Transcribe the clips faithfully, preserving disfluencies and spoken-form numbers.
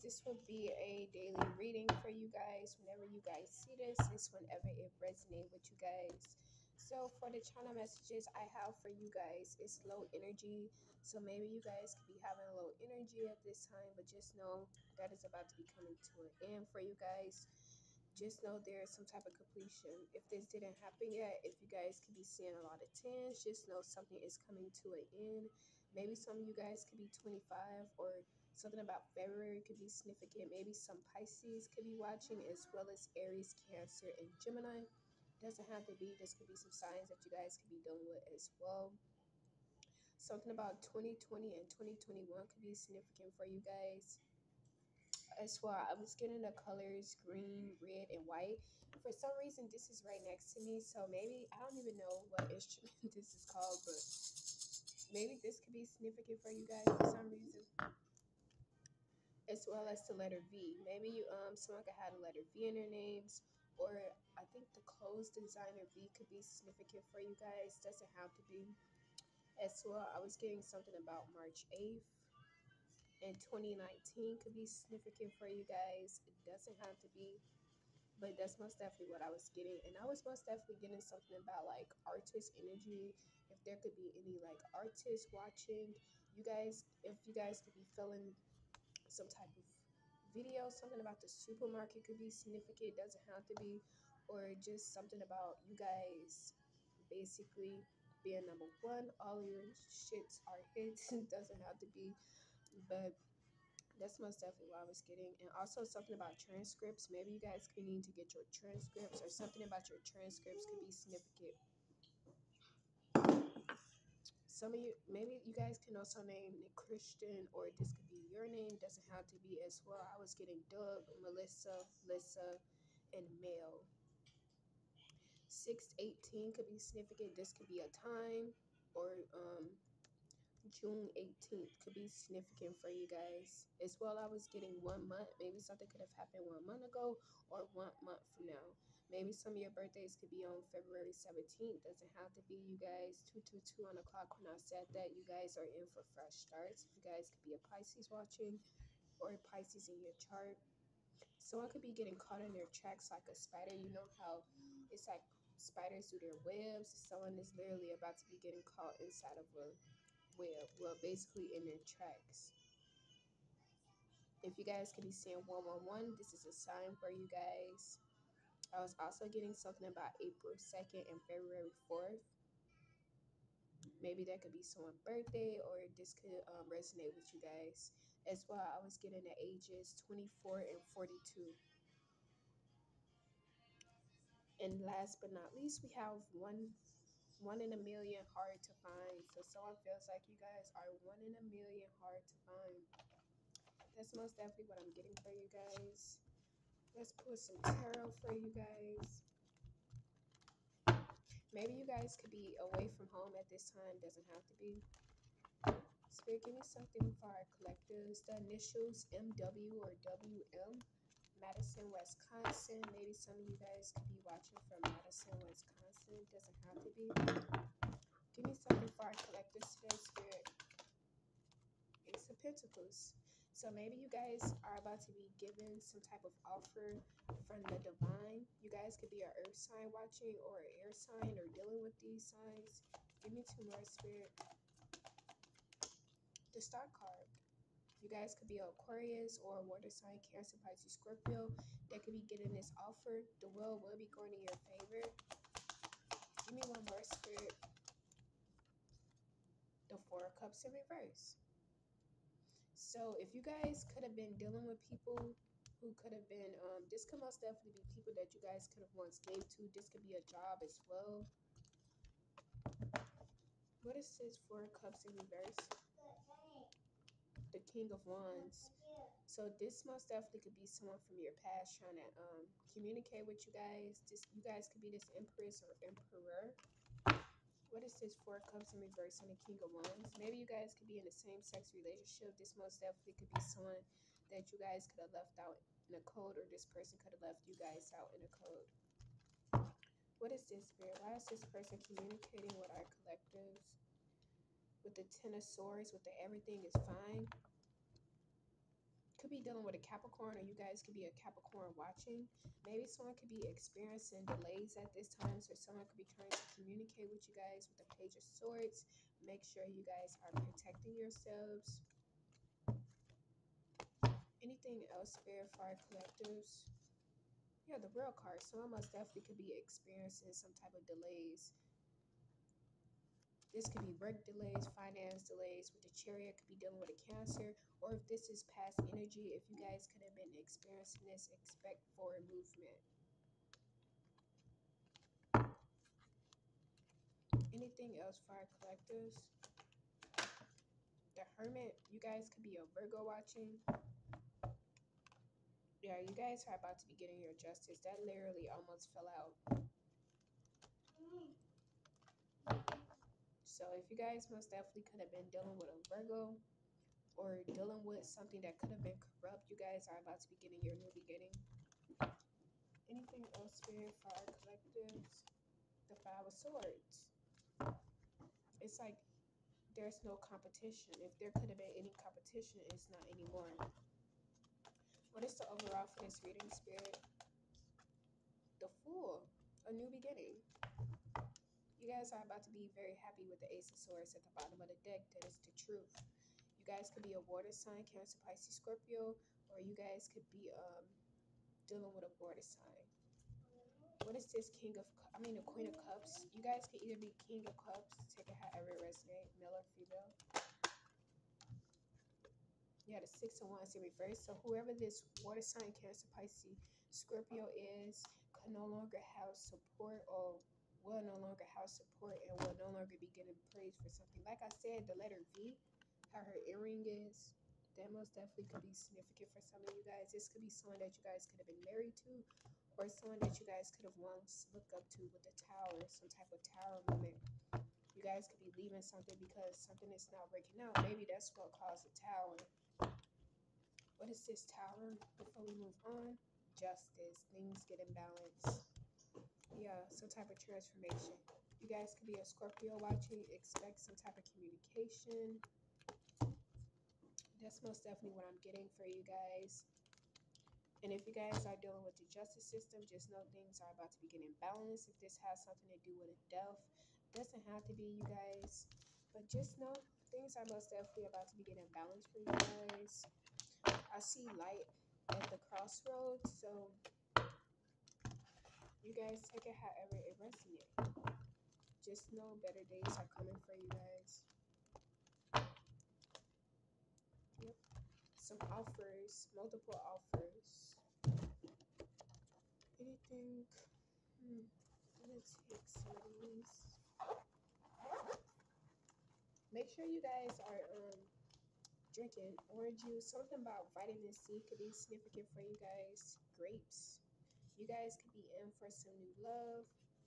This would be a daily reading for you guys. Whenever you guys see this, it's whenever it resonates with you guys. So for the channel messages I have for you guys, it's low energy. So maybe you guys could be having a low energy at this time, but just know that is about to be coming to an end for you guys. Just know there's some type of completion. If this didn't happen yet, if you guys could be seeing a lot of tens, just know something is coming to an end. Maybe some of you guys could be twenty-five, or something about February could be significant. Maybe some Pisces could be watching, as well as Aries, Cancer, and Gemini. Doesn't have to be. This could be some signs that you guys could be dealing with as well. Something about twenty twenty and twenty twenty-one could be significant for you guys as well. I was getting the colors green, red, and white. For some reason, this is right next to me, so maybe I don't even know what instrument this is called, but maybe this could be significant for you guys for some reason. As well as the letter V. Maybe you um someone could have the letter V in their names, or I think the clothes designer V could be significant for you guys. Doesn't have to be. As well, I was getting something about March eighth and twenty nineteen could be significant for you guys. It doesn't have to be, but that's most definitely what I was getting. And I was most definitely getting something about like artist energy. If there could be any like artists watching, you guys, if you guys could be feeling some type of video, something about the supermarket could be significant. It doesn't have to be, or just something about you guys basically being number one. All your shits are hits. It doesn't have to be, but that's most definitely what I was getting. And also something about transcripts. Maybe you guys could need to get your transcripts, or something about your transcripts could be significant. Some of you, maybe you guys can also name Nick Christian, or this could be your name. Doesn't have to be as well. I was getting Doug, Melissa, Lissa, and Mel. six eighteen could be significant. This could be a time, or um, June eighteenth could be significant for you guys. As well, I was getting one month. Maybe something could have happened one month ago, or one month from now. Maybe some of your birthdays could be on February seventeenth. Doesn't have to be, you guys. two two two on the clock when I said that. You guys are in for fresh starts. If you guys could be a Pisces watching, or a Pisces in your chart. Someone could be getting caught in their tracks like a spider. You know how it's like spiders do their webs. Someone is literally about to be getting caught inside of a web. Well, basically in their tracks. If you guys could be seeing one one one, this is a sign for you guys. I was also getting something about April second and February fourth. Maybe that could be someone's birthday, or this could um, resonate with you guys. As well, I was getting the ages twenty-four and forty-two. And last but not least, we have one one in a million, hard to find. So someone feels like you guys are one in a million, hard to find. That's most definitely what I'm getting for you guys. Let's put some tarot for you guys. Maybe you guys could be away from home at this time. Doesn't have to be. Spirit, give me something for our collectives. The initials M W or W M. Madison, Wisconsin. Maybe some of you guys could be watching from Madison, Wisconsin. Doesn't have to be. Give me something for our collectives today, Spirit. Ace of Pentacles. So maybe you guys are about to be given some type of offer from the divine. You guys could be an earth sign watching, or an air sign, or dealing with these signs. Give me two more, Spirit. The Star card. You guys could be an Aquarius or a water sign, Cancer, Pisces, Scorpio. They could be getting this offer. The will will be going in your favor. Give me one more, Spirit. The Four of Cups in reverse. So if you guys could have been dealing with people who could have been, um, this could most definitely be people that you guys could have once gave to. This could be a job as well. What is this Four of Cups in reverse? The King of Wands. So this most definitely could be someone from your past trying to um, communicate with you guys. This, you guys could be this Empress or Emperor. What is this Four of Cups in reverse and the King of Wands? Maybe you guys could be in the same sex relationship. This most definitely could be someone that you guys could have left out in a code, or this person could have left you guys out in a code. What is this, Spirit? Why is this person communicating with our collectives? With the Ten of Swords, with the everything is fine. Could be dealing dealing with a Capricorn, or you guys could be a Capricorn watching. Maybe someone could be experiencing delays at this time, so someone could be trying to communicate with you guys with the Page of Swords. Make sure you guys are protecting yourselves. Anything else, Spirit, Fire Collectives? Yeah, the Real card. Someone most definitely could be experiencing some type of delays. This could be work delays, finance delays. With the Chariot, could be dealing with a Cancer. Or if this is past energy, if you guys could have been experiencing this, expect forward movement. Anything else, Fire Collectives? The Hermit, you guys could be a Virgo watching. Yeah, you guys are about to be getting your justice. That literally almost fell out. So if you guys most definitely could have been dealing with a Virgo, or dealing with something that could have been corrupt, you guys are about to be getting your new beginning. Anything else, Spirit, Fire Collectives? The Five of Swords. It's like there's no competition. If there could have been any competition, it's not anymore. What is the overall for this reading, Spirit? The Fool. A new beginning. You guys are about to be very happy with the Ace of Swords at the bottom of the deck. That is the truth. You guys could be a water sign, Cancer, Pisces, Scorpio, or you guys could be um, dealing with a water sign. What is this King of, I mean the Queen of Cups? You guys could either be King of Cups, take it however it resonates, male or female. Yeah, the Six of Wands in reverse. So whoever this water sign, Cancer, Pisces, Scorpio is, can no longer have support, or will no longer have support, and will no longer be getting praise for something. Like I said, the letter V, how her earring is, that most definitely could be significant for some of you guys. This could be someone that you guys could have been married to, or someone that you guys could have once looked up to with the Tower, some type of Tower moment. You guys could be leaving something because something is not working out. Maybe that's what caused the Tower. What is this Tower? Before we move on, justice. Things get in balance. Yeah, some type of transformation. You guys could be a Scorpio watching. Expect some type of communication. That's most definitely what I'm getting for you guys. And if you guys are dealing with the justice system, just know things are about to be getting balanced. If this has something to do with a death, doesn't have to be, you guys. But just know things are most definitely about to be getting balanced for you guys. I see light at the crossroads, so you guys take it however it resonates. Just know better days are coming for you guys. Yep. Some offers, multiple offers. Anything? Hmm. I'm gonna take some of these. Make sure you guys are um drinking orange juice. Something about vitamin C could be significant for you guys. Grapes. You guys could be in for some new love.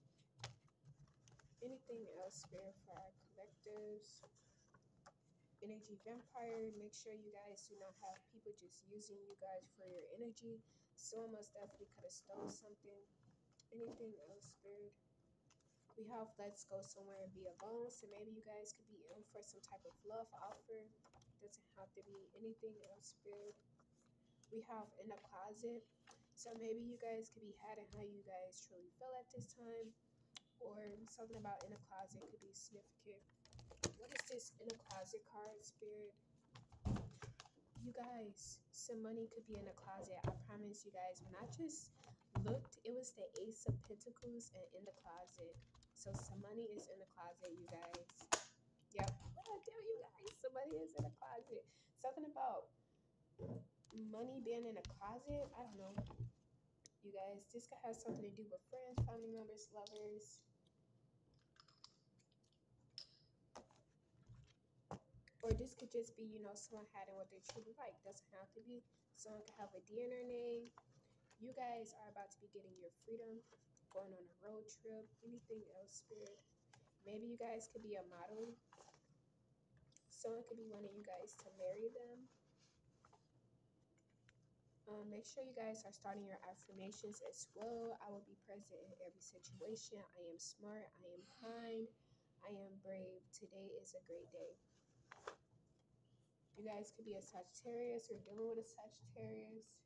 Anything else, Spirit, Fire Collectives? Energy Vampire. Make sure you guys do not have people just using you guys for your energy. Someone most definitely could have stole something. Anything else, Spirit? We have Let's Go Somewhere and Be Alone. So maybe you guys could be in for some type of love offer. Doesn't have to be anything else, Spirit. We have In the Closet. So maybe you guys could be hiding how you guys truly feel at this time. Or something about In the Closet could be significant. What is this In the Closet card, Spirit? You guys, some money could be in the closet. I promise you guys, when I just looked, it was the Ace of Pentacles and In the Closet. So some money is in the closet, you guys. Yep. What I tell you guys, some money is in the closet. Something about money being in a closet. I don't know. You guys, this could have something to do with friends, family members, lovers. Or this could just be, you know, someone hiding what they truly like. Doesn't have to be. Someone could have a D in their name. You guys are about to be getting your freedom, going on a road trip, anything else, Spirit. Maybe you guys could be a model. Someone could be wanting you guys to marry them. Um, make sure you guys are starting your affirmations as well. I will be present in every situation. I am smart. I am kind. I am brave. Today is a great day. You guys could be a Sagittarius or dealing with a Sagittarius.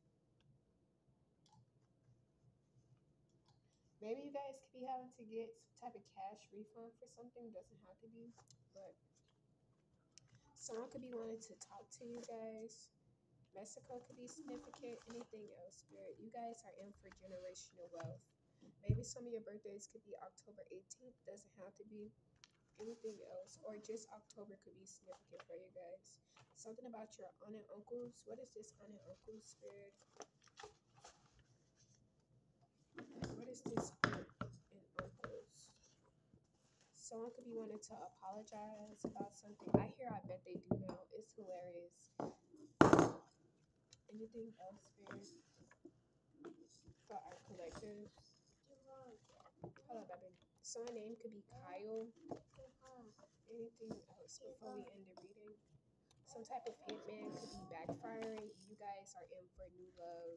Maybe you guys could be having to get some type of cash refund for something. Doesn't have to be, but someone could be wanting to talk to you guys. Mexico could be significant. Anything else, Spirit? You guys are in for generational wealth. Maybe some of your birthdays could be October eighteenth. Doesn't have to be. Anything else, or just October could be significant for you guys. Something about your aunt and uncles. What is this aunt and uncle, Spirit? What is this aunt and uncles? Someone could be wanting to apologize about something. I hear I bet they do now. It's hilarious. Anything else, Spirit, for our collective? Hold up, baby. Someone's name could be Kyle. Anything else before we end the reading? Some type of hitman could be backfiring. You guys are in for new love.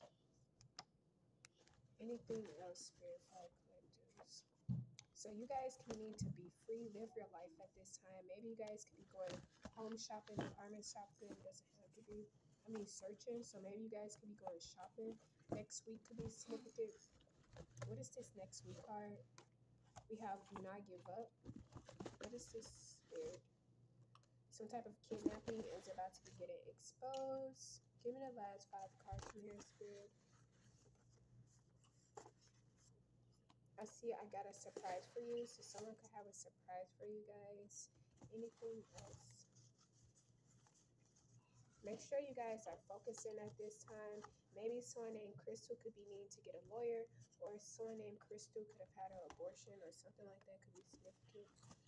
Anything else, Spirit, for our collectives? So you guys can need to be free, live your life at this time. Maybe you guys could be going home shopping, apartment shopping. Doesn't have to be. I mean, searching. So maybe you guys could be going shopping. Next week could be significant. What is this next week card? We have do not give up. What is this, Spirit? Some type of kidnapping is about to be getting exposed. Give me the last five cards from here, Spirit. I see I got a surprise for you, so someone could have a surprise for you guys. Anything else? Make sure you guys are focusing at this time. Maybe someone named Crystal could be needing to get a lawyer, or someone named Crystal could have had an abortion or something like that could be significant.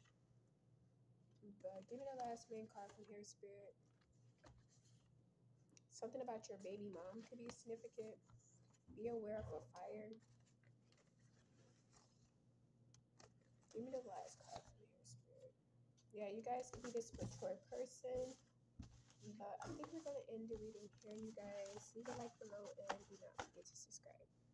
But give me the last main card from here, Spirit. Something about your baby mom could be significant. Be aware of a fire. Give me the last card from here, Spirit. Yeah, you guys could be this mature person. But I think we're going to end the reading here, you guys. Leave a like below and do not forget to subscribe.